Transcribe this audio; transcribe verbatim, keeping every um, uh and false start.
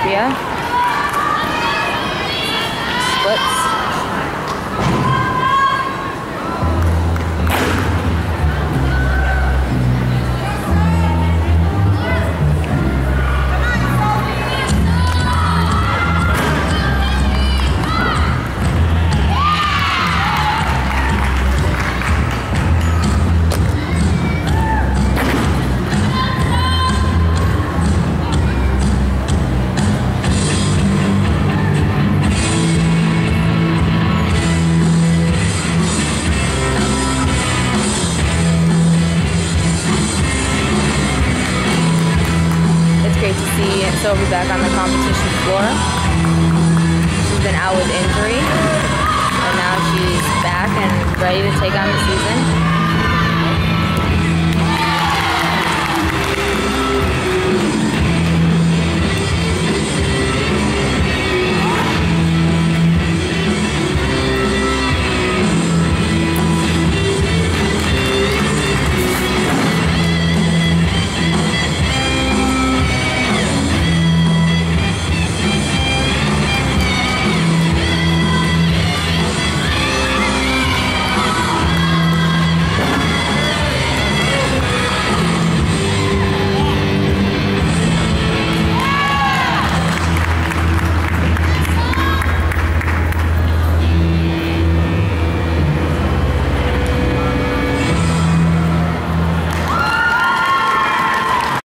Sophia. Splits. Sophie back on the competition floor. She's been out with injury, and now she's back and ready to take on the season.